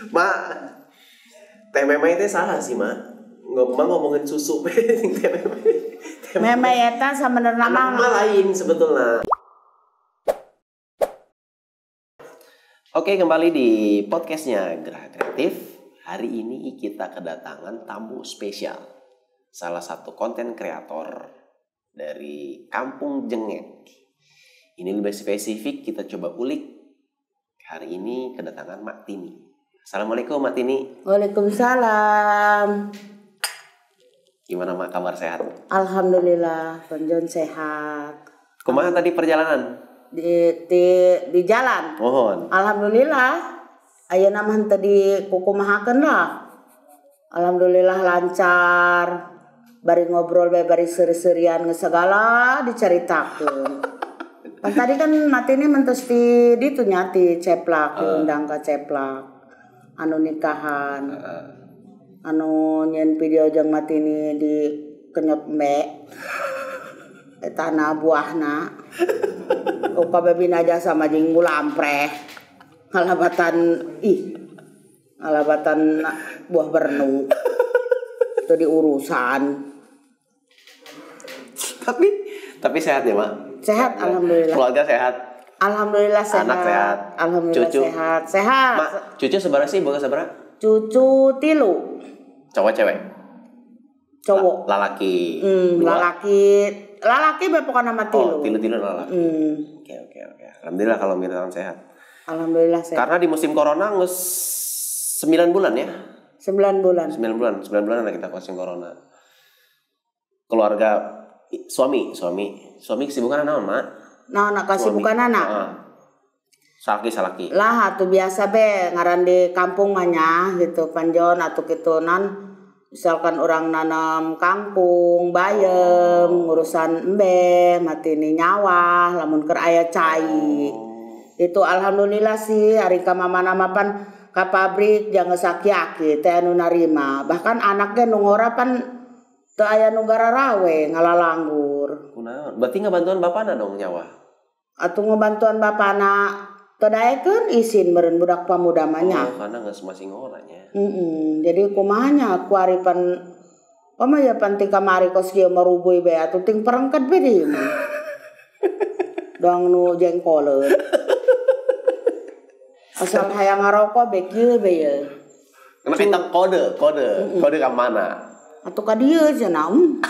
Mak, teh memeh itu salah sih, Mak. Ngomongin susu teh memeh. Memeh eta sebenarnya mah lain sebetulnya. Oke, kembali di podcastnya Geraha Kreatif. Hari ini kita kedatangan tamu spesial. Salah satu konten kreator dari Kampung Jengek. Ini lebih spesifik, kita coba ulik. Hari ini kedatangan Mak Tini. Assalamualaikum Mak Tini. Waalaikumsalam. Gimana Mak, kabar sehat? Alhamdulillah, Panjon sehat. Kumaha tadi perjalanan? Di jalan. Mohon. Alhamdulillah. Ayeuna mah henteu dikukumahakeun lah. Alhamdulillah lancar. Bari ngobrol bae bari seuri-seurian segala dicaritakeun. Kan tadi kan matini mentos di ditu nyati ceplak, diundang ka ceplak. Anu nikahan. Anu nyen video jeung matini di kenyot mbe. Eta na buahna. Uka bebina jasa majing gulampreh. Ngalabatan buah bernu. Itu diurusan. Tapi sehat ya, Mak? Sehat alhamdulillah. Keluarga sehat. Alhamdulillah sehat. Anak sehat. Alhamdulillah Cucu. sehat. Sehat. Mak, cucu seberapa sih? Boga seberapa? Cucu 3. Cowok cewek? Cowok. Lalaki. Lalaki bae pokona nama 3. Oh, tilu lalaki. Oke. Alhamdulillah kalau misalkan sehat. Alhamdulillah sehat. Karena di musim corona ngus 9 bulan ya? 9 bulan. 9 bulan anak kita musim corona. Keluarga suami kesibukan naon, Mak? Nah, anak kasibukan anak. Salaki. Lah atuh biasa be ngaran di kampung mah nya gitu Panjon atuh kitunan. Misalkan orang nanam kangkung, bayem, urusan embe, matini nyawa, lamun keur aya cai. Itu alhamdulillah sih hari ka mamana pan ka pabrik jangan sakiaki teh anu narima. Bahkan anaknya nu ngora pan teu aya nu gararawe ngalalanggur. Kunaon? Berarti ngabantuan bapana dong nyawa. Atuh ngabantuan bapana teu daekeun isin meureun budak pamuda mah nya. Oh, karena geus masih ngoranya. Jadi kumahanya aku aripan ya panti kamari kos kieu marubuy be atuh ting perengket be di mah. Doang nu jengkoleun. Asal hayang ngarokok be kieu be ye. Karena kita kode ka mana? Atuh ka dieu cenah.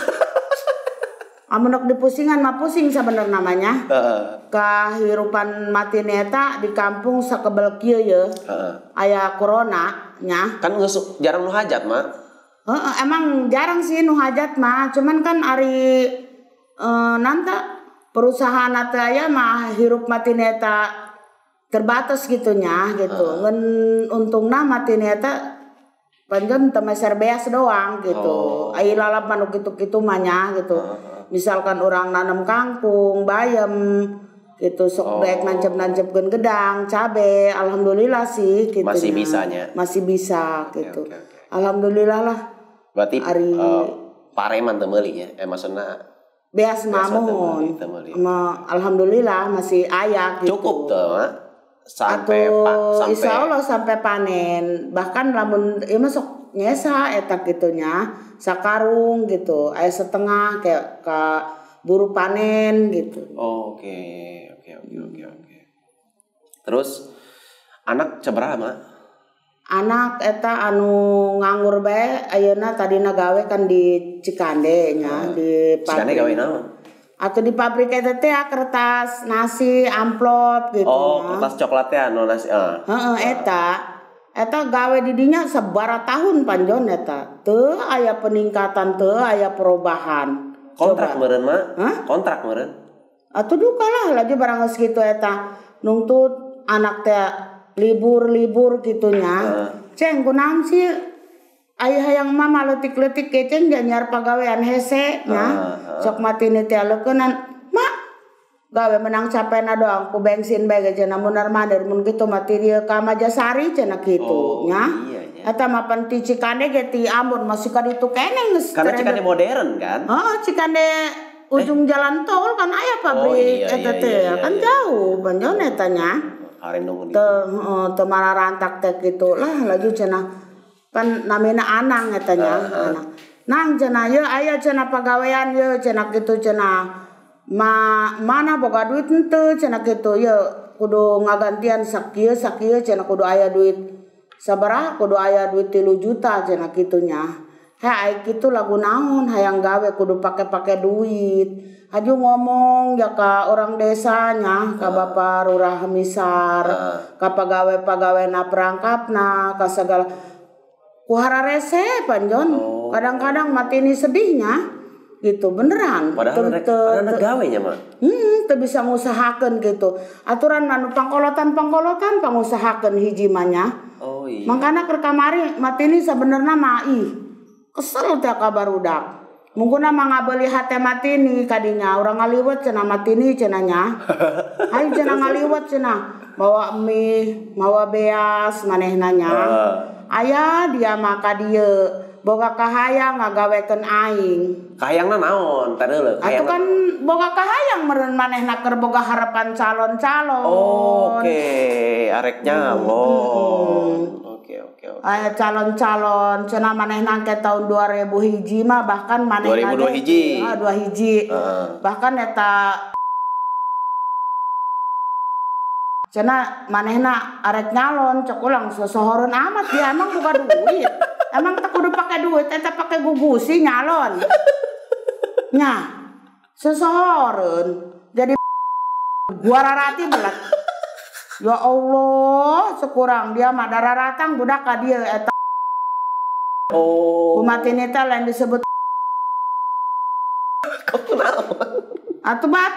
Amun rek dipusingan mah pusing sabenerna namanya. Kahirupan mati neta di kampung sakebel kieu ye. Aya corona nya. Kan jarang nu hajat, Mak. Emang jarang sih nu hajat mah, cuman kan ari nanta perusahaan teh aya mah hirup mati neta terbatas gitunya gitu. Ngan untungna mati neta panjen teu meser beas doang gitu. Ai lalap manu kitu-kitu mah nya gitu. Misalkan orang nanam kangkung, bayam gitu sok daek nancep-nancepkeun gedang, cabe, alhamdulillah sih gitu. Masih bisanya. Masih bisa gitu. Okay. Alhamdulillah lah. Berarti pareman teu meuli ya. Maksudna beas mah mohon. Alhamdulillah masih aya gitu. Cukup teu, Mak. Sampai insyaallah sampai panen. Bahkan lamun ieu mah sok nyesa eta gitunya sakarung gitu aya setengah kayak ka buru panen gitu. Oke. Terus anak sabaraha, Mak? Anak eta anu nganggur bae ayeuna tadina gawe kan di Cikande nya di pabrik. Cikande gawe naon? Atau di pabrik eta teh kertas nasi amplop gitu. Kertas coklat teh anu nasi. Eta gawe di dinya sabara tahun Panjon eta. Teu aya peningkatan, teu aya perubahan. Kontrak meureun, Mak? Kontrak meureun. Atuh duka lah lagi barang geus kitu eta. Nungtut anak teh libur gitunya. Ceng kunaon sih? Aya hayang mah maletik-letik keceng nyar pagawean hese nya. Sok matini teh leukeunnan. Mak gawe menang capena doang ku bensin bae cenah mun mandir mun kitu mah ti dieu ka Majasari cenah kitu nya. Eta mah pan ti Cikande ge ti Ambon masih ka ditu keneh geus. Karena Cikande modern kan? Cikande ujung jalan tol kan aya pabrik eta teh kan jauh Panjon eta nya. Harendong di. Teu mararantak teh kitu lah lagi cenah pan namina Anang etanya Anang. Nang cenah ye aya cenah pagawean ye cenah kitu cenah mana boga duit henteu cenah kitu ye kudu ngagantian sakieu cenah kudu aya duit sabaraha kudu aya duit 3 juta cenah kitunya. Ai kitu lagu naon hayang gawe kudu pake duit. Haju ngomong ya ka orang desanya, ka Bapak Lurah Misar, ka pagawe na perangkapna, ka segala kuhara rese panjon. Kadang-kadang mati ini sedihnya gitu beneran. Padahal ada gawenya mah. Teu bisa ngusahakeun gitu. Aturan anu pangkolotan pangusahakeun hiji mah nya. Oh iya. Mangkana keur kamari mati ini sebenarnya mah kesel teh ka barudak. Mungkin mah ngabeli hate mati ini kadinya orang ngaliwat cenah mati ini cenahnya. Hayu cenah ngaliwat cenah bawa mie, bawa beas manehna nya. Aya dia mah ka dieu boga kahayang ngagawekeun aing. Kahayangna naon? Tah deuleu. Atuh kan boga kahayang meureun manehna keur boga harapan calon-calon. Oke, arek nyalon. Oke. Aya calon-calon cenah manehna ke tahun 2001 mah bahkan manehna 2002 hiji. Bahkan eta cenah manehna arek nyalon cek ulang sosohoreun amat dia emang buka duit. Emang tak kudu pakai duit eta pakai gugusi nyalon. Nya sosohoreun jadi gua rarati belat. Ya Allah, sekurang dia mah dararatang budak ka dieu eta. Kumatin eta lain disebut. Kunaon? Atuh batu.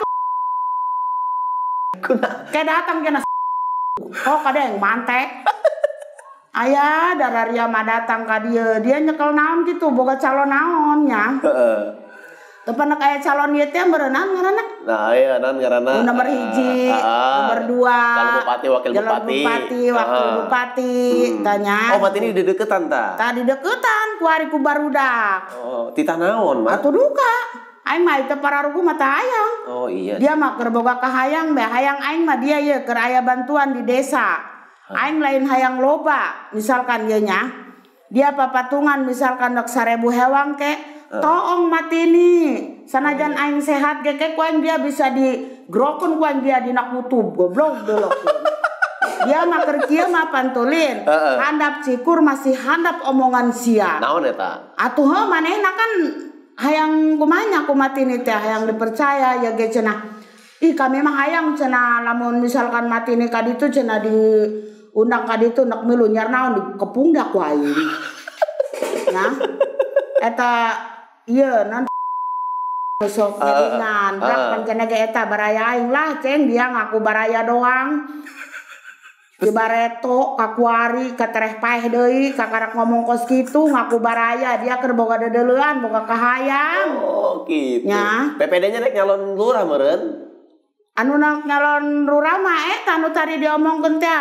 Kayak datang kena. Oh kada yang mantek. Aya dararia mah datang ka dieu, dia nyekel naon gitu, boga calon naon nya. Tepan kayak calon ieu teh berenang ngaranna. Nah, iya nan ngaranna. Nomor 1, nomor 2. Calon bupati, wakil bupati, tanya. Oh, berarti ini di deketan ta? Tadi deketan ku ari ku barudak. Oh, titah naon, mah? Atuh duka. Aing mah teh pararugu mah teh hayang. Oh iya. Dia mah keur boga kahayang be, hayang aing mah dia ye keur aya bantuan di desa. Aing lain hayang loba, misalkan ieu nya. Dia papatungan misalkan dok 1000 hewang ke toong matini sanajan aing sehat ge ku aing dia bisa digrokeun ku aing dia dina kutub goblok delok. Dia mah keur kieu mah pantulin. Handap cikur masih handap omongan sia. Naon eta? Atuh heuh manehna kan hayang kumanya ku matini teh hayang dipercaya ya ge cenah. Ih kami mah hayang cenah lamun misalkan matini ka ditu cenah di undang ka ditu nak milu nyar naon dikepundak ku aing. Nah, eta ieu non sok ngelingan brak pancen ge eta baraya aing lah ceng dia ngaku baraya doang. Di bareto kakuari katereh paeh deui kakarak ngomong kos kitu ngaku baraya dia keur boga dedeleuan boga kahayang. Oh gitu. Nya. PPD-nya rek nyalon lurah meureun. Anu nak nyalon lurah mah eta anu tadi diomongkeun teh.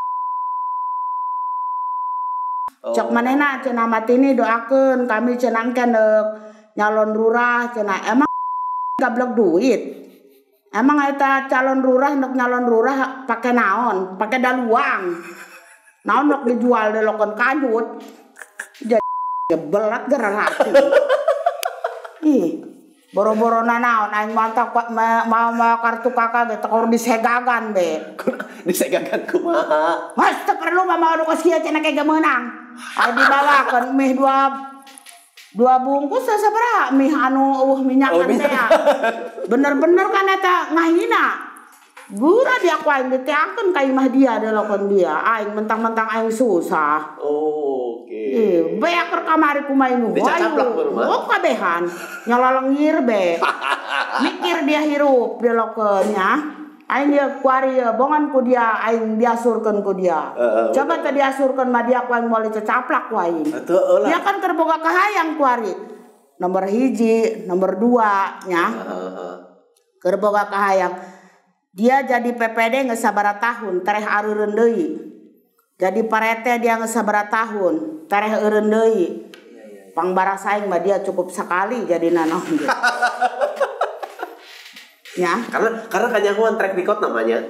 Cok manehna cenah matini doakeun kami cenah engke nyalon lurah cenah emang gablok duit. Emang eta calon lurah nuk nyalon lurah pakai naon? Pakai daluang. Naon nuk dijual delokon kajut. Jadi belat gerarati. Ih, boro-borona naon aing mantap mau kartu kakak ge tekor disegagan be. Disegagan kumaha? Mas teu perlu mah mau kos kieu cenah ge meunang. Aya dibawakeun mie 2 bungkus sabaraha mie anu minyakan teh. Bener-bener kan eta ngahina. Gura dia ku aing diteakeun ka imah dia delokon dia. Aing mentang-mentang aing susah. Oh, oke. Beak keur kamari kumaha nu. Dicacaplak baru mah. Oh kabehan. Nyololengir be. Mikir dia hirup delokon nya. Aing dia kuari bongan ku dia aing diasurkeun ku dia. Coba teh diasurkeun mah dia ku aing moal dicacaplak ku aing. Dia kan keur boga kahayang kuari. Nomor 1, nomor 2 nya. Keur boga kahayang. Dia jadi PPD geus sabaraha tahun, tereh areureun deui. Jadi parete dia geus sabaraha tahun, tereh eureun deui. Pangbarasa aing mah dia cukup sekali jadi naon. Ya. Karena kanyahuan track record namanya.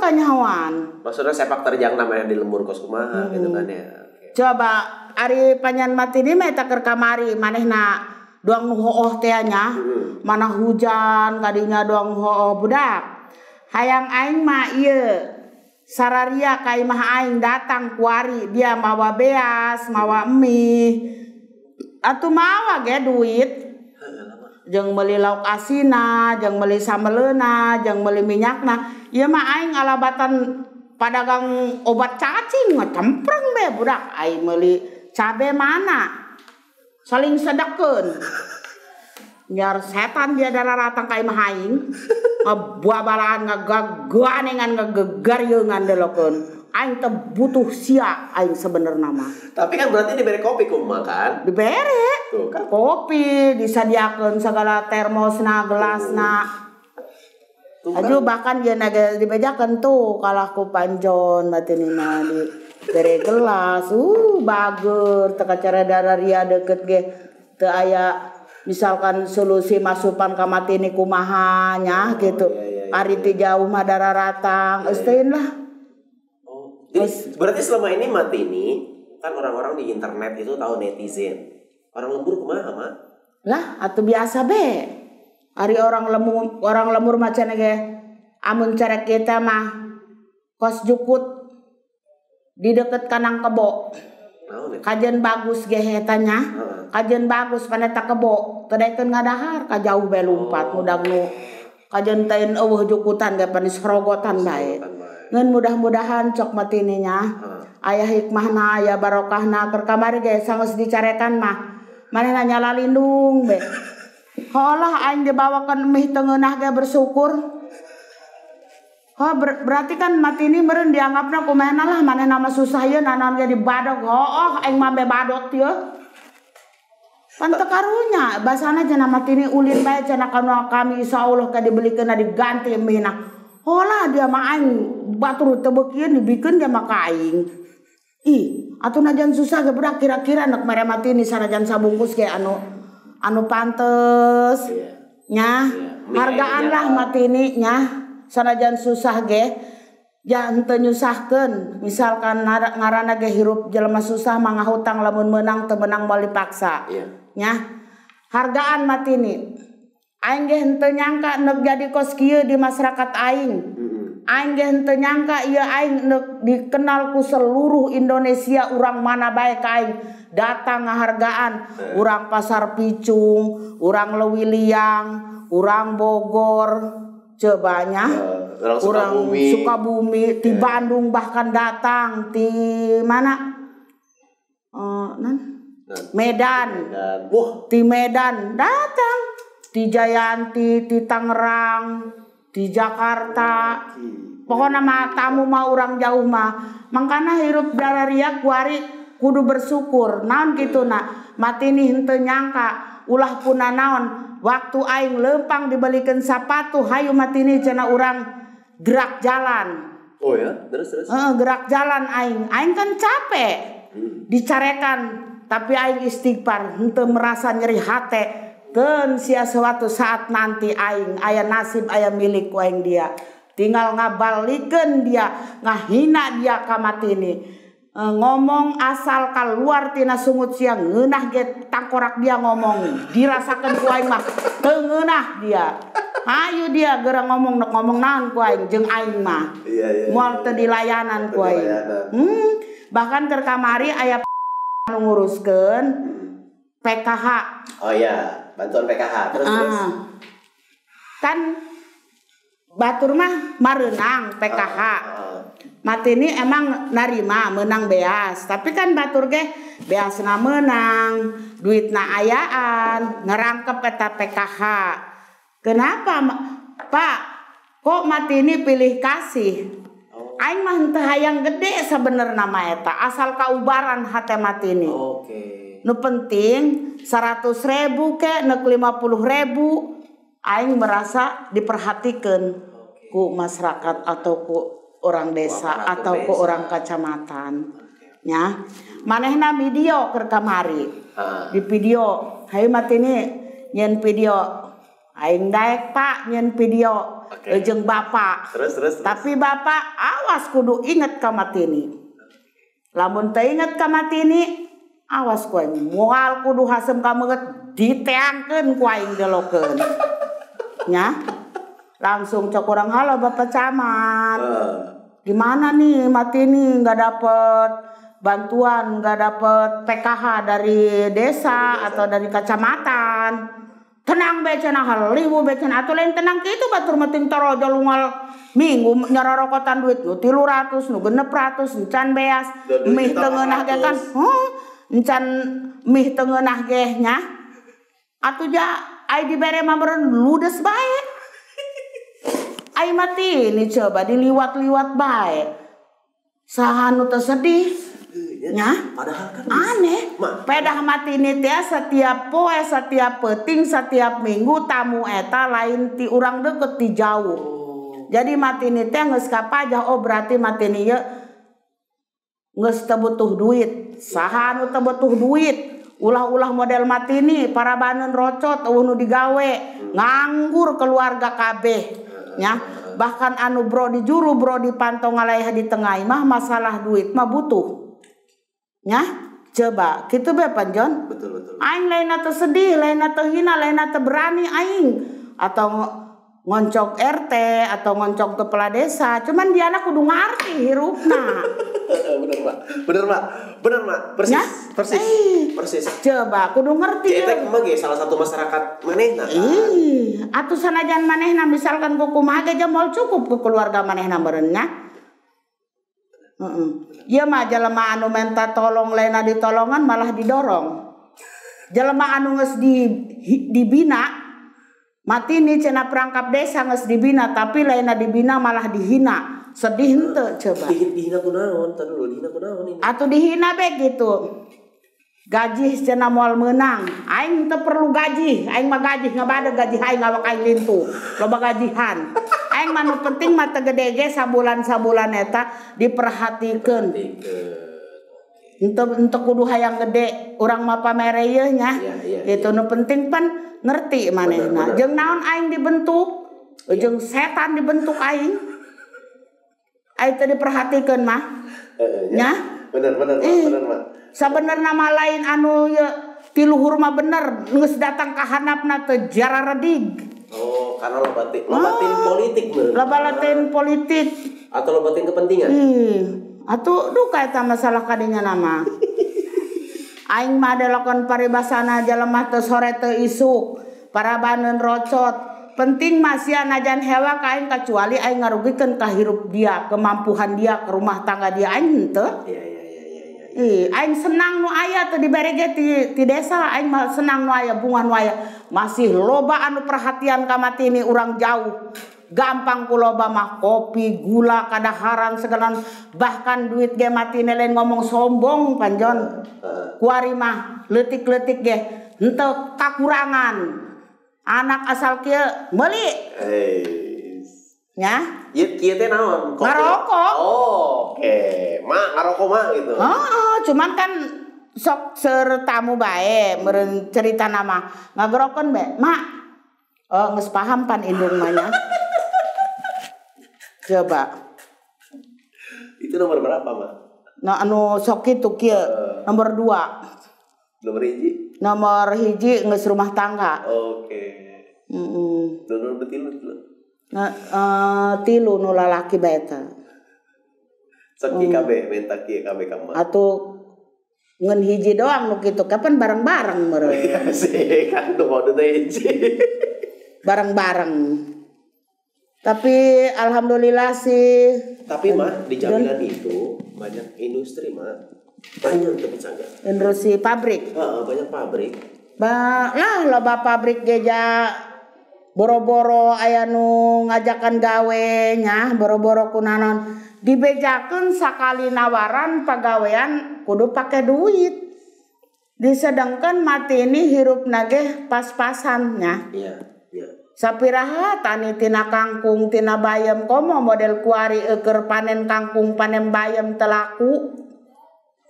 kanyawan. Maksudnya sepak terjang namanya di lembur kos kumaha gitu kan ya. Coba ari panyan mati ini meta keur kamari manehna doang nu hooh teh nya. Mana hujan kadinya doang nu hooh budak. Hayang aing mah ieu sararia ka imah aing datang kuari dia mawa beas, mawa mie. Atuh mawa ge duit. Jeung meuli lauk asina, jeung meuli sambeleuna, jeung meuli minyakna. Ieu mah aing alabatan padagang obat cacing mah cempreng be budak. Aing meuli cabe mana? Saling sedekeun. Nyar setan dia dararatang ka imah aing. Ngabuabalaan ngagaganengan ngagegaryeungan delokeun. Aing teh butuh sia aing sebenarnya mah. Tapi kan berarti diberi kopi kumaha kan? Dibere. Tuh kan. Kopi disadiakeun segala termosna, gelasna. Aju bahkan dia naga dibejakeun tuh kalah ku panjon batinina di bere gelas. Bager teu kacara dararia deukeut ge teu aya misalkan solusi masupan ka matini kumaha nya gitu. Ari teh jauh mah dararatang geus teuin lah. Jadi, berarti selama ini Matini kan orang-orang di internet itu tahu netizen. Orang lembur kumaha mah? Lah atuh biasa be. Ari orang lembur macan ge amun carek kita mah kos jukut di deket kanang kebo. Kajen bagus ge eta nya. Kajen bagus paneta kebo. Teu daekeun ngadahar ka jauh bae lumpat mudag nu kajen teuin eueuh jukutan ge panis rogotan bae. Ngan mudah-mudahan cok matini nya. Aya hikmahna, aya barokahna keur kamari ge sanggeus dicarekan mah. Manehna nyala lindung be. Heulah aing dibawakeun mih teu ngeunah ge bersyukur. Berarti kan matini meureun dianggapna kumaha lah manehna mah susah ieu naon ge dibadog. Aing mah be badot ieu. Pan teu karunya basana cenah matini ulin bae cenah kana kami insyaallah ka dibelikeun diganti mihna. Hola dia mah aing batur teu beukieun dibikeun dia mah ka aing. Ih, atuh najan susah ge budak kira-kira neuk mere matini sanajan sabungkus ge anu pantes. Nya, hargaan lah matini nya. Sanajan susah ge jangan teu nyusahkeun. Misalkan ngaranna ge hirup jelema susah mah ngahutang lamun meunang teu meunang moal dipaksa. Nya. Hargaan matini. Aing ge henteu nyangka neuk jadi kos kieu di masyarakat aing. Aing ge henteu nyangka ieu aing neuk dikenal ku seluruh Indonesia urang mana bae ka aing datang ngahargaan. Urang Pasar Picung, urang Leuwiliang, urang Bogor, cobanya. Urang Sukabumi, ti Bandung bahkan datang, ti mana? Medan. Ti Medan datang. Di Jayanti, di Tangerang, di Jakarta. Pokoknya mah tamu mah orang jauh mah. Mangkana hirup dararia kuari kudu bersyukur. Naon kitu na. Matini henteu nyangka ulah puna naon. Waktu aing leumpang dibelikeun sapatu hayu matini cenah urang gerak jalan. Oh ya, terus. Gerak jalan aing. Aing kan capek. Dicarekan tapi aing istighfar henteu merasa nyeri hate. Keun sia suatu saat nanti aing aya nasib aya milik ku aing dia. Tinggal ngabalikeun dia, ngahina dia ka matini. Ngomong asal kaluar tina sungut sia ngeunah ge tangkorak dia ngomong. Dirasakeun ku aing mah teu ngeunah dia. Hayu dia geura ngomong naon ku aing jeung aing mah. Moal teu dilayanan ku aing. Bahkan keur kamari aya anu nguruskeun PKH. Oh iya. Bantuan PKH terus. Kan batur mah mareunang PKH. Matini emang narima menang beas, tapi kan batur ge beasna menang, duitna ayaan, ngerangkep eta PKH. Kenapa Pak? Kok matini pilih kasih? Aing mah henteu hayang gede sabenerna mah eta, asal kaubaran hate matini. Nu penting 100.000 ke neuk 50.000 aing merasa diperhatikan ku masyarakat atau ku orang desa atau ku orang kecamatan nya. Manehna video keur kamari. Di video hayu matini nyen video aing daek Pak nyen video jeung bapak. Terus. Tapi bapak awas kudu inget ka Matini. Lamun teu inget ka Matini, awas ku aing moal kudu hasem ka meungeut diteangkeun ku aing delokeun. Nya. Langsung cek orang, halo Bapak Camat. Gimana nih Matini nggak dapet bantuan, nggak dapet PKH dari desa atau dari kecamatan. Tenang becana haliwu becana atuh lain tenang kitu batur meting torojo lungal minggu nyarorokotan duit nu 300 nu 600 encan beas mih teu ngeunah ge kan. Encan mih teu ngeunah ge nya. Atuh ja ai dibere mah meureun ludes bae. Ai Matini coba diliwat-liwat bae. Saha nu teu sedih. Nya, padahal kan aneh. Pedah Matini teh setiap poe, setiap peuting, setiap minggu tamu eta lain ti urang deukeut ti jauh. Jadi Matini teh geus kapajah, oh berarti Matini ye geus teu butuh duit. Saha nu teu butuh duit? Ulah-ulah model Matini, para baneun rocot eueuh nu digawe, nganggur keluarga kabeh. Nya, bahkan anu bro di juru bro di pantong ngalaih di tengah mah masalah duit mah butuh. Nya, coba kitu be Panjon. Betul. Aing lainna teu sedih, lainna teu hina, lainna teu berani aing atau ngoncok RT atau ngoncok kepala desa, cuman dia anak kudu ngarti hirupna. Bener mak, persis. Coba kudu ngerti. Eta mah ge salah satu masyarakat manehna. Atuh sanajan manehna misalkan ku kumaha ge moal cukup ku keluarga manehna meureun nya. Ieu mah jelema anu minta tolong lainna ditolongan malah didorong. Jelema anu geus dibina Matini cenah perangkap desa geus dibina tapi lainna dibina malah dihina. Sedih henteu coba. Dihina kunaon? Tah dulu dihina kunaon ini? Atuh dihina be gitu. Gaji cenah moal meunang. Aing teu perlu gaji, aing mah gaji ngabade gaji aing awak aing lintu. Loba gajihan. Aing mah nu penting mah teu gede ge sabulan-sabulan eta diperhatikeun. Untuk kudu hayang gede urang mah pamere yeuh nya. Itu nu penting pan ngerti manehna. Jeung naon aing dibentuk, jeung setan dibentuk aing. Aing teu diperhatikeun mah. Nya? Bener mah. Sabenerna mah lain anu ye tiluhur mah bener geus datang ka handapna teu jararedig. Oh, karena lobatin politik bener. Lobatin politik atau lobatin kepentingan. Atuh duka eta masalah kadinya nama. Aing mah delokon paribasana jelema teu sore teu isuk, para baneun rocot. Penting masih najan hewa ka aing kecuali aing ngarugikeun ka hirup dia, kemampuan dia, ke rumah tangga dia aing teu. Aing senang nu aya teu dibere ge ti desa, aing mah senang nu aya bunga nu aya. Masih loba anu perhatian ka Matini urang jauh. Gampang ku loba mah kopi, gula, kadaharan segala bahkan duit ge Matini lain ngomong sombong Panjon. Kuari mah leutik-leutik ge henteu kakurangan. Anak asal kieu meuli. Nya? Ieu kieu teh naon? Ngarokok. Oh, oke. Mak ngarokok mah gitu. Cuman kan sok seur tamu bae meureun cerita nama ngagerokon be. Mak. Oh, geus paham pan indung mah nya. Coba. Itu nomor berapa, Mak? Nah, anu sok kitu kieu. Nomor 2. Nomor 1? Nomor 1 geus rumah tangga. Oke. Nomor betilu. Tilu nu lalaki bae eta. Sok KB minta kieu KB ka Mak. Atuh ngeun hiji doang nu kitu kapan bareng-bareng meureun. Iya sih kan nu mode teh hiji. Bareng-bareng. Tapi alhamdulillah sih. Tapi mah di jaminan itu banyak industri mah. Banyak tapi canggah. Industri pabrik. Banyak pabrik. Lah loba pabrik geja boro-boro aya nu ngajakan gawe nya boro-boro kunanon dibejakeun sakali nawaran pagawean kudu pake duit. Disedengkeun Matini hirupna ge pas-pasan nya. Iya. Sapiraha tani tina kangkung tina bayam komo model kuari eukeur panen kangkung panen bayam teu laku.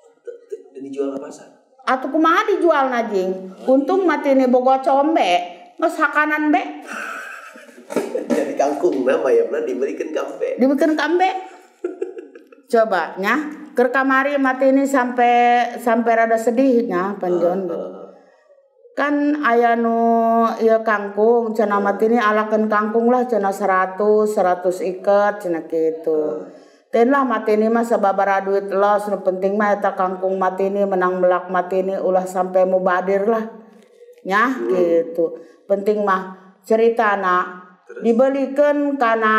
Dijual ke pasar. Atuh kumaha dijual najing? Untung Matini boga combe. Nges hakanan be. Jadi kangkung nama ya pernah diberikan kambe. Dibikin kambe. Coba nya ke kamari mati ini sampai rada sedihnya panjon. Kan aya nu ieu kangkung cenah mati ini alakeun kangkung lah cenah 100 iket cenah kitu. Ten lah mati ini mah sababaraha duit los nu penting mah eta kangkung mati ini menang melak mati ini ulah sampai mubadir lah. Nya gitu. Penting mah ceritana dibelikeun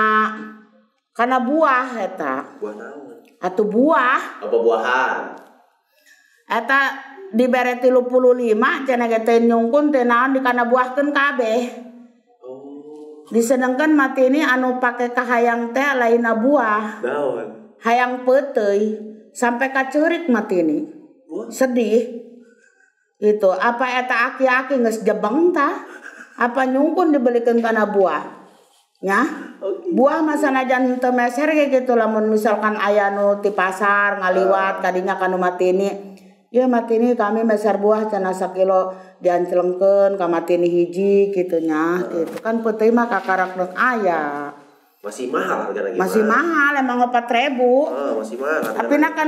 kana buah eta. Buah naon? Atuh buah. Apa buahan? Eta dibere 35 cenah ge teh nyungkun teh naon dikanabuahkeun kabeh. Disenengkeun mati ini anu pake kahayang teh lainna buah. Naon? Hayang peuteuy sampai ka ceurik mati ini. Sedih. Itu apa eta aki-aki geus jebeng tah? Apa nyungkun dibelikeun kana buah? Nya? Buah mah sanajan teu meser ge kitu lamun misalkan aya nu ti pasar ngaliwat kadinya kanu mati ini. Ya mati ini kami meser buah cenah 1 kilo diancelengkeun ka mati ini hiji kitu nya. Gitu kan peuteui mah kakarak deuk aya. Masih mahal hargana gimana? Masih mahal emang 4.000. Masih mahal. Tapi kan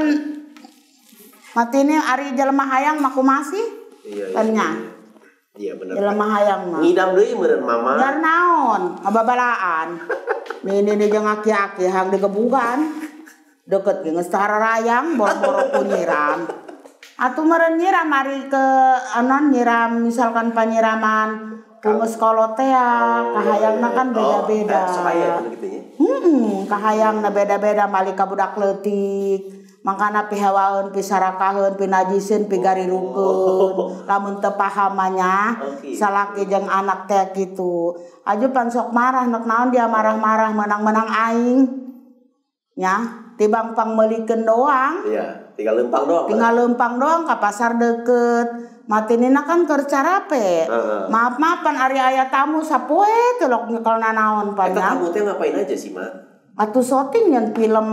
mati ini ari jelema hayang mah masih. Iya. Kan nya. Iya bener. Jelema hayang mah. Ngidam deui meureun mama. Dar naon? Ngababalaan. Nini jeung aki-aki hang digebugan. Deket ge geus tararayang boro-boro ku nyiram. Atuh meureun nyiram ari ke anon nyiram misalkan panyiraman geus kolot teh kahayangna kan beda-beda. Supaya gitu ya. Kahayangna beda-beda mali ka budak leutik. Mangkana pihewaeun pisarakaheun pinajisieun pigarirukeun lamun teu paham nya salaki jeung anak teh kitu. Aju pan sok marah neuk naon dia marah-marah menang-menang aing. Nya tibang pangmeulikeun doang. Iya, tinggal lempang doang. Tinggal lempang doang ka pasar deket. Matinina kan keur carape. Maaf-maafan ari aya tamu sapoe teh lok nyekelna naon pan nya. Eta tamu teh ngapain aja sih, Mak? Atuh syuting nyen film.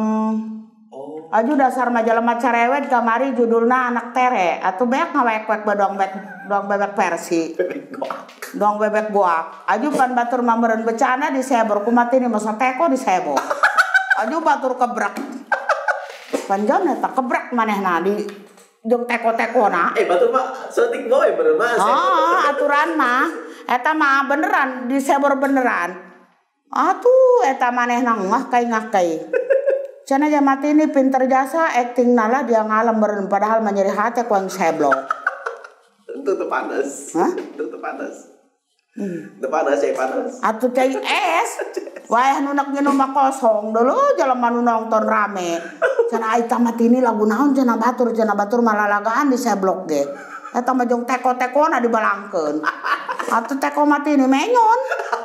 Aju dasar majalah carewet kamari judulna anak tere atuh beak ngawek-wek doang bebek versi. Doang bebek goak. Aju pan batur mah meureun becana disebor kumaha ini masa teko disebor. Aju batur kebrak. Panjon eta kebrak manehna di jeung teko-tekona. Batur mah syuting boy bener mah. Aturan mah eta mah beneran disebor beneran. Atuh eta manehna ngah kai. Cenah ja mati ini pinter jasa acting nala dia ngalem meureun padahal mah nyeri hate ku aing seblok. Tentu teu panas. Hah? Tentu panas. Teu panas ya panas. Atuh cai es. Wayah nu neuk nyeun mah kosong deuleu jelema nu nonton rame. Cenah ai tah mati ini lagu naon cenah batur mah lalagaan di seblok ge. Eta mah jeung teko-tekona dibalangkeun. Atuh teko mati ini menyon.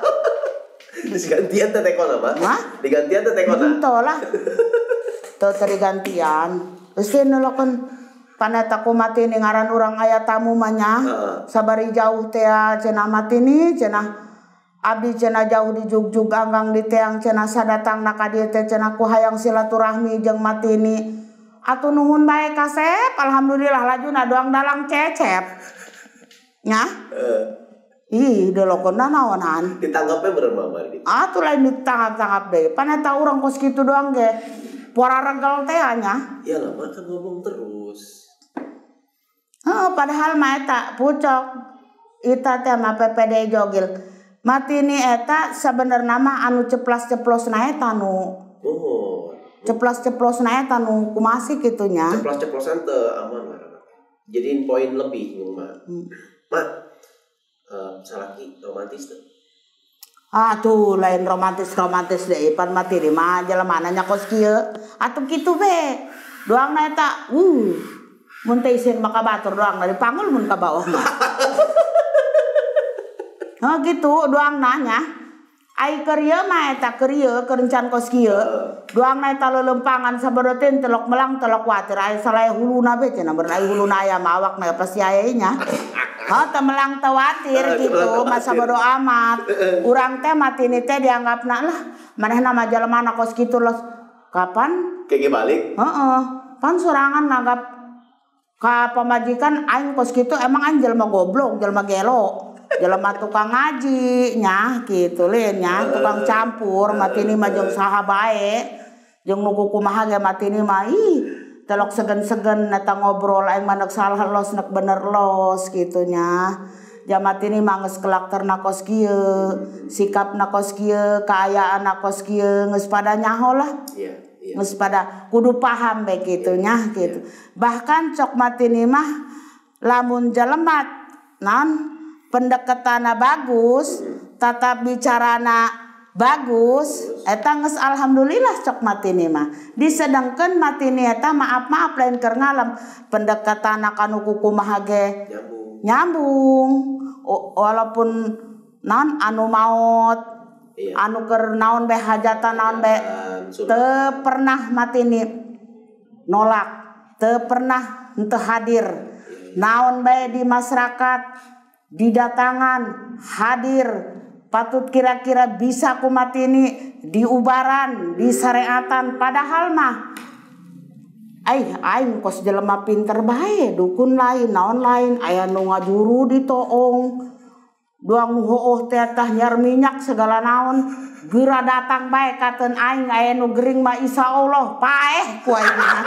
Digantian teh tekona mah. Hah? Digantian teh tekona. Henteu lah. Teu gantian. Geus teh neuleukeun paneta kumati ini ngaran urang aya tamu mah nya. Sabari jauh teh cenah mati ni cenah abdi cenah jauh di jugjug anggang di teang cenah sadatangna ka dieu teh cenah ku hayang silaturahmi jeung mati ni. Atuh nuhun bae kasep alhamdulillah lajuna doang dalang cecep. Nya? Ih, delokonna naonan. Ditanggapnya bener mama ini. Atuh lain ditangap-tangap deh. Paneta urang kos kitu doang ge. Pora regel teh nya. Ya lah, kan ngomong terus. Padahal mah eta pucok. Ita teh mah PPD Jogil. Mati ni eta sabenerna mah anu ceplas-ceplosna eta nu. Ceplas-ceplosna eta nu kumaha sih kitu nya. Ceplos-ceplosan teu aman lah. Jadiin poin lebih nu mah. Mah salaki romantis tuh. Tuh lain romantis deh pan mati di mah jelema nya kos kieu. Atuh kitu be. Doangna eta mun teh isin maka batur doang dari panggul mun ka bawah mah. Gitu doang nanya. Ai keur ieu mah eta keur ieu keur encan kos kieu. Doangna eta lelempangan saberetin telok melang telok watir aya salae huluna be cenah beunai huluna aya mah awakna pasti aya nya. Teu melang teu watir gitu masa bodo amat. Urang teh mati ni teh dianggapna lah manehna mah jalemana kos kitu los. Kapan? Kege balik? Pan sorangan nganggap ka pamajikan aing kos kitu emang aing jelema goblok, jelema gelo. jelema tukang ngaji nya gitu lain nya tukang campur matini mah jeung saha bae jeung nu kumaha ge matini mah ih telok segen-segen eta ngobrol aing maneg salah los nek bener los gitu nya jamat ini mah geus kelakterna kos kieu sikapna kos kieu kaayaanna kos kieu geus pada nyaho lah geus pada kudu paham bae kitu nya gitu bahkan cok matini mah lamun jelema naon pendekatanna bagus tata bicarana bagus eta geus alhamdulillah cok matini mah disedengkeun matini eta maaf lain keur ngalem pendekatanna kanu kumaha ge nyambung walaupun naon anu maot anu keur naon bae hajatan naon bae teu pernah matini nolak teu pernah henteu hadir naon bae di masyarakat didatangan hadir patut kira-kira bisa kumatini diubaran disareatan padahal mah aing kos jelema pinter bae dukun lain naon lain aya nu ngajuru di toong doang nu heueuh teh tah nyar minyak segala naon geura datang bae katen aing aya nu gering mah insyaallah paeh ku aing mah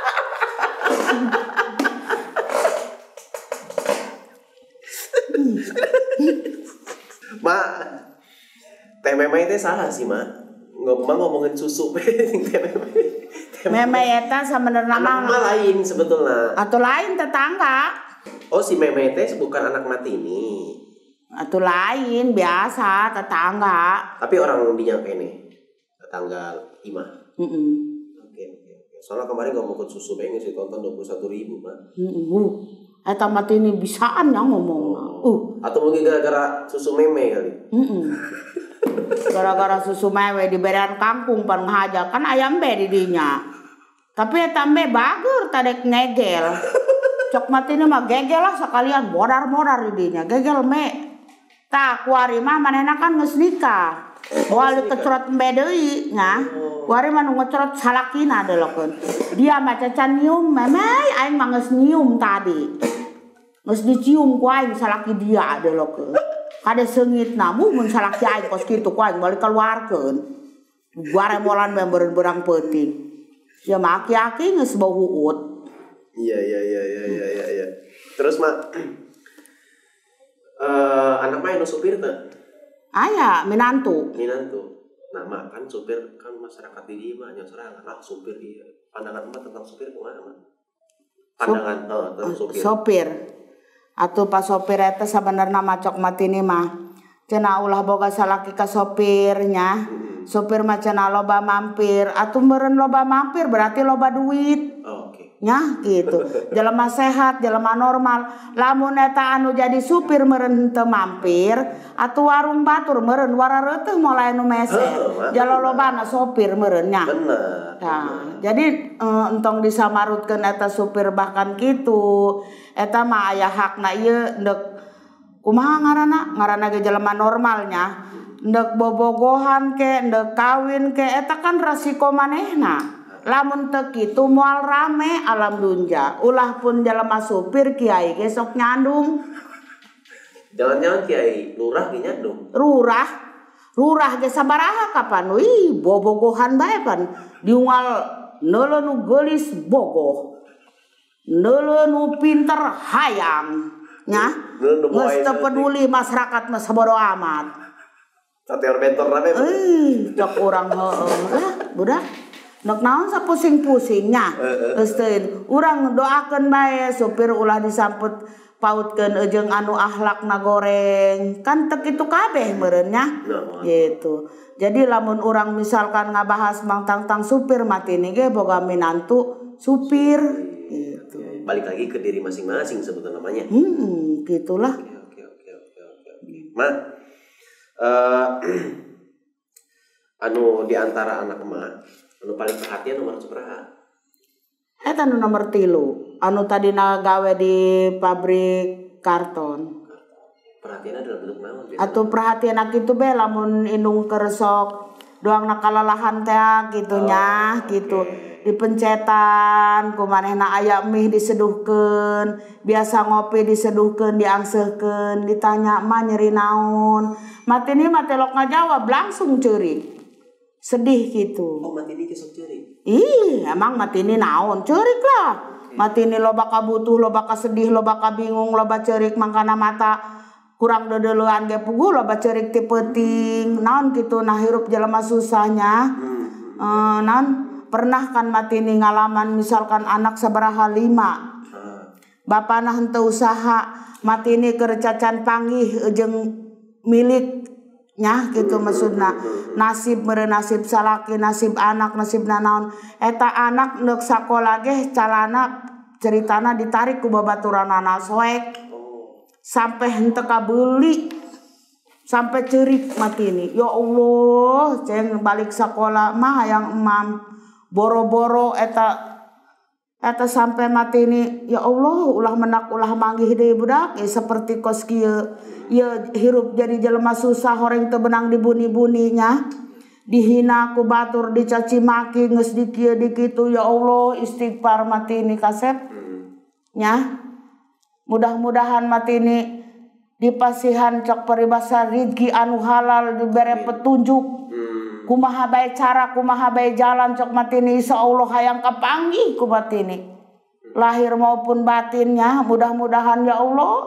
Ma, teh meme teh salah sih ma. Ngomongin susu teh meme. Meme eta sebenarnya mah lain sebetulnya. Atau lain tetangga. Oh si meme teh bukan anak Matini. Atau lain biasa tetangga. Tapi orang dinya kene. Tetangga Imah. Oke. Soalnya kemarin ngomongin susu pengen sih tonton 21.000 mah. Eta Matini bisaan yang ngomong. Atau mungkin gara-gara susu meme kali. Gara-gara susu meme diberian kangkung pan ngahaja kan ayam be di dinya. Tapi eta mbe bager tadek ngegel. Cok Matini mah gegel lah sekalian modar-modar di dinya. Gegel me. Tah kuari mah manehna kan geus nikah. Moal dikecerot mbe deui nya. Kuari mah nu ngecerot salakina deuleukeun. Dia mah cacan nyium meme aing mah geus nyium tadi. Geus dicium ku aing salaki dia deuleukeun. Kade seungitna mun salaki aing kos kitu ku aing balik keluarkeun. Guare molan beurang peuting. Ya mah aki-aki geus bau uut. Iya. Terus mak anak mah anu supir teh? Aya minantu. Nah mak kan supir kan masyarakat di dieu mah nya sorangan supir ieu. Pandangan emak tentang supir kumaha mah? Pandangan tentang supir. Sopir. Atuh pas sopir eta sabenerna mah cok Matini mah cenah ulah boga salaki ka sopirnya. Sopir mah cenah loba mampir, atuh meureun loba mampir berarti loba duit. Nya gitu. Jelema sehat, jelema normal. Lamun eta anu jadi supir meureun teu mampir, atuh warung batur meureun warareuteuh mulai nu mese. Jalolobana sopir meureun nya. Bener. Nah, jadi entong disamarutkeun eta supir bahkan kitu. Eta mah aya hakna ieu ndek kumaha ngaranna ge jelema normalnya. Ndek bobogohan ke, ndek kawin ke eta kan resiko manehna. Lamun teu kitu moal rame alam dunja. Ulah pun jelema supir kiai ge sok nyandung. Jangan-jangan kiai lurah ge nyandung. Lurah ge sabaraha kapan ih bobogohan bae pan. Diunggal neuleuh nu geulis bogoh. Neuleuh nu pinter hayang. Nya. Geus teu peduli masyarakat mah sabodo amat. Sateor bentor rame. Cok urang heueuh lah budak. Nek naon sapusing-pusingnya. Geus teuing urang doakeun bae supir ulah disamput pautkeun jeung anu akhlakna goreng. Kan teu kitu kabeh meureun nya. Gitu. Jadi lamun urang misalkan ngabahas tentang supir Matini ge boga minantu supir gitu. Balik lagi ke diri masing-masing sebetulnya namanya. Gitulah. Oke. Ma anu di antara anak emak anu paling perhatian nomor seperaha? Eta nu nomor 3 anu tadina gawe di pabrik karton. Perhatian dalam bentuk naon? Atuh perhatian kitu be lamun indung keur sok doang nakalalahan teh gitunya gitu. Dipencetan kumanehna aya mie diseduhkeun, biasa ngopi diseduhkeun diangseuhkeun, ditanya mah nyeri naon. Matini mah telok ngajawab langsung ceurik. Sedih gitu. Oh, Matini kisah ceurik. Ih, emang Matini naon? Ceurik lah. Matini loba kabutuh, loba kasedih, loba kabingung, loba ceurik mangkana mata kurang dedeleuan ge puguh, loba ceurik ti peuting. Naon kitu nah hirup jelema susahnya. Naon pernah kan Matini ngalaman misalkan anak sabaraha 5. Bapana henteu usaha, Matini keur cacan panggih jeung miliknya gitu maksudna. Nasib meureun nasib salaki, nasib anak, nasibna naon. Eta anak neuk sakola ge calana ceritana ditarik ku babaturanana soek. Sampai henteu kabeuli. Sampai ceurik Matini. Ya Allah, ceng balik sakola mah hayang emam. Boro-boro eta sampai Matini, ya Allah ulah menak ulah manggih deui budak seperti kos kieu. Ieu hirup jadi jelema susah horeng teu benang dibuni-buninya. Dihina ku batur dicaci maki geus di kieu di kitu, ya Allah istighfar Matini kasep. Nya. Mudah-mudahan Matini dipasihan cok peribasa rizki anu halal dibere petunjuk. Kumaha bae cara, kumaha bae jalan cok Matini insyaallah hayang kapanggih ku Matini. Lahir maupun batinnya mudah-mudahan ya Allah.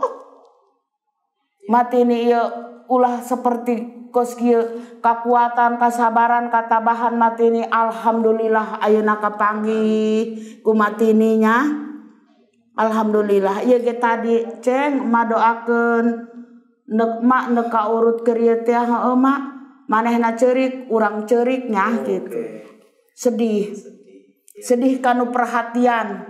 Matini ieu ulah seperti kos kieu kakuatan kasabaran katabahan Matini alhamdulillah ayeuna kapanggih ku Matininya. Alhamdulillah ieu ge tadi ceng emak doakeun neuk mak neuk kaurut keur ieu teh heueuh mak manehna ceurik urang ceurik nya gitu. Sedih kanu perhatian.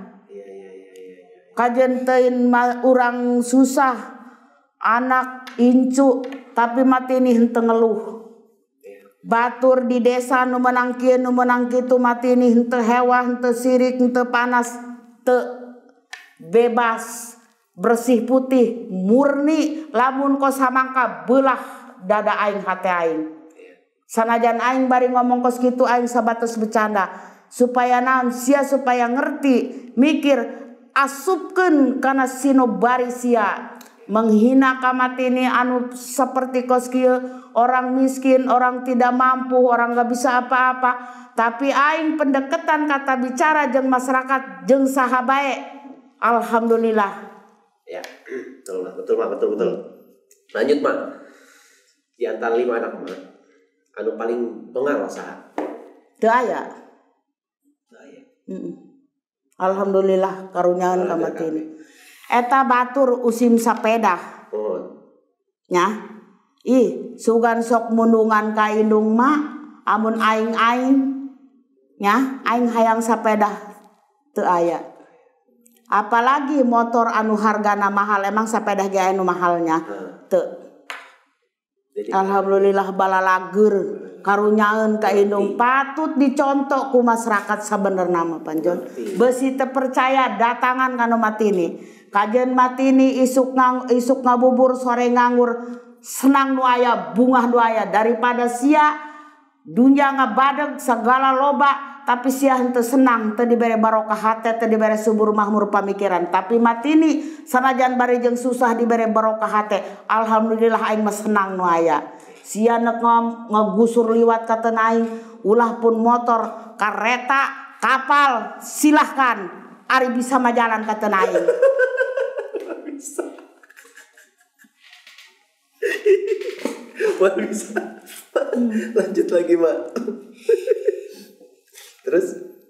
Kajen teuin urang susah anak incu tapi Matini henteu ngeluh. Batur di desa nu meunang kieu nu meunang kitu Matini henteu hewah henteu sirik henteu panas teu bebas bersih putih murni lamun kos samangka beulah dada aing hate aing. Sanajan aing bari ngomong kos kitu aing sabatos bercanda supaya naon sia supaya ngerti mikir asupkeun kana sinobari sia menghina ka Matini anu seperti kos kieu orang miskin, orang tidak mampu, orang gak bisa apa-apa, tapi aing pendekatan kata bicara jeung masyarakat jeung saha bae. Alhamdulillah. Ya, betul Mak. Lanjut Mak. Di antara 5 anak Mak, anu paling pengal saha? Teu aya. Alhamdulillah karunyaeun ka Matini. Eta batur usim sapeda. Nya. Ih, sugan sok mundungan ka indung mak amun aing nya, aing hayang sapeda teu aya. Apalagi motor anu hargana mahal emang sapeda ge anu mahalnya teu. Alhamdulillah balalagur karunyaeun ka indung patut dicontoh ku masyarakat sabenerna mah panjon. Beusi teu percaya datangan kana Matini. Kajen Matini isuk ngabubur sore nganggur senang nu aya bungah nu aya daripada sia dunya ngabadeg segala loba tapi sia henteu senang teu dibere barokah hate teu dibere subur makmur pamikiran tapi Matini sanajan bari jeung susah dibere barokah hate alhamdulillah aing mah senang nu aya sia neuk ngagusur liwat ka teu aing ulah pun motor kareta kapal silahkan ari bisa mah jalan ka teu aing bisa. Lanjut lagi Mak. Terus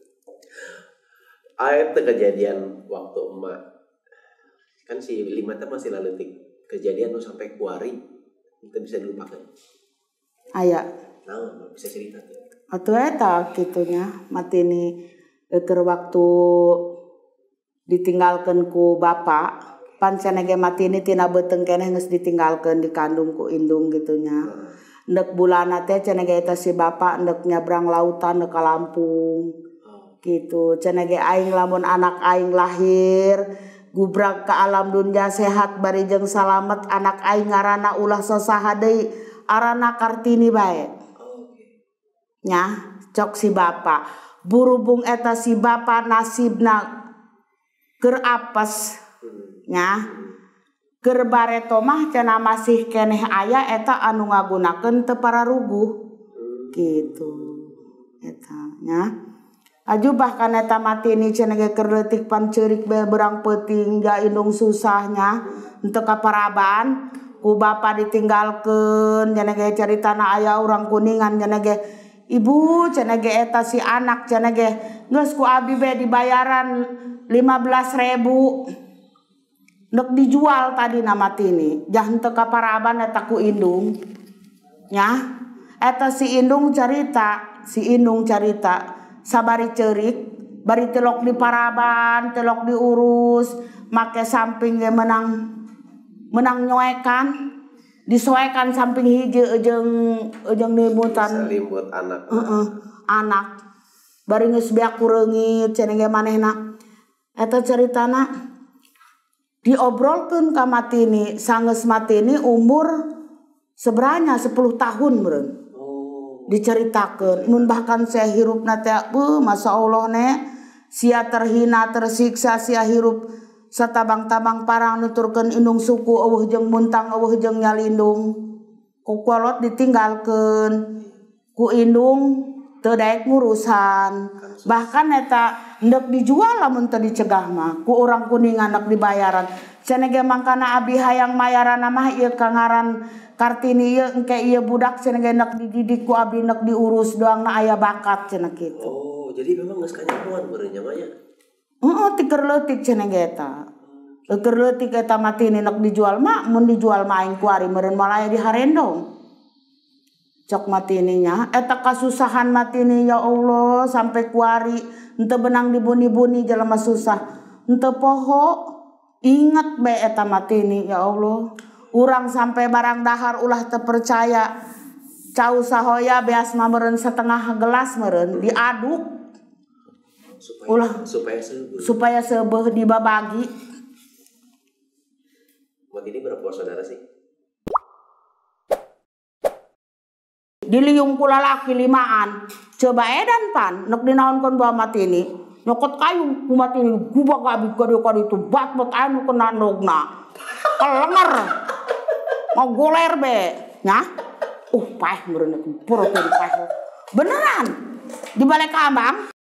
ada kejadian waktu emak kan si 5 teh masih laletik kejadian nu sampai kuari itu bisa dilupakan. Aya. Nah, bisa cerita tuh. Atuh eta kitunya Matini keur waktu ditinggalkeun ku bapak pan cenah Matini tina beuteung keneh geus ditinggalkeun dikandung ku indung gitunya. Neuk bulana teh cenah ge eta si bapak neuk nyabrang lautan neuk ka Lampung. Gitu. Cenah ge aing lamun anak aing lahir gubrak ka alam dunya sehat bari jeung salamet anak aing ngaranna ulah sasaha deui arana Kartini bae. nya cok si bapa berhubung eta si bapa nasibna keur apes nya keur bareto mah cenah masih keneh aya eta anu ngagunakeun teu pararuguh gitu eta nya aju bahkan eta matini cenah ge keur leutik panceurik bae berang peuting ja indung susahnya henteu kaparaban ku bapa ditinggalkeun cenah ge caritana aya urang Kuningan cenah ge ibu cenah ge eta si anak cenah ge geus ku abi bae dibayaran 15.000 neuk dijual tadi nama tini jah henteu kaparaban eta ku indung nya eta si indung carita sabari ceurik bari telok diparaban telok diurus make samping ge menang nyoekan disoekan samping hiji ejeung limutan selimut anak anak bari geus beak kureungit cenah ge manehna eta caritana diobrolkeun ka matini sangeus matini umur seberanya 10 tahun meureun diceritakeun mun bahkan saya hirupna teh masya Allah ne sia terhina tersiksa sia hirup satabang-tabang parang nuturkeun indung suku eueuh jeung muntang eueuh jeung nyalindung ku kolot ditinggalkeun ku indung teu daek ngurusan bahkan eta hendak dijual lamun teu dicegah mah ku urang Kuningan hendak dibayaran cenah ge mangkana abi hayang mayaranna mah ieu kangaran Kartini ieu engke ieu budak cenah ge hendak dididik ku abi hendak diurus doangna aya bakat cenah kitu. Oh, jadi memang geus kanyahoan beureun nya mah nya. Heeh, ti keur leutik cenah ge eta. Keur leutik eta mah tini hendak dijual mah mun dijual mah aing kuari meureun malah aya di Harendong. Cok matininya eta kasusahan matini ya Allah sampai kuari henteu benang dibuni-buni jelema susah henteu poho inget bae eta matini ya Allah urang sampai barang dahar ulah teu percaya cau sahoya beas mah meureun setengah gelas meureun diaduk supaya seubeuh dibabagi. Matini berapa saudara sih? Diliung ku lalaki 5an coba edan pan neuk dinaonkeun bawa matini nyokot kayu ku matini gubag abi kade itu bat-bat anu kena nogna kelenger mau goler be nya paeh meureun puro teh paeh beneran di Balai Kambang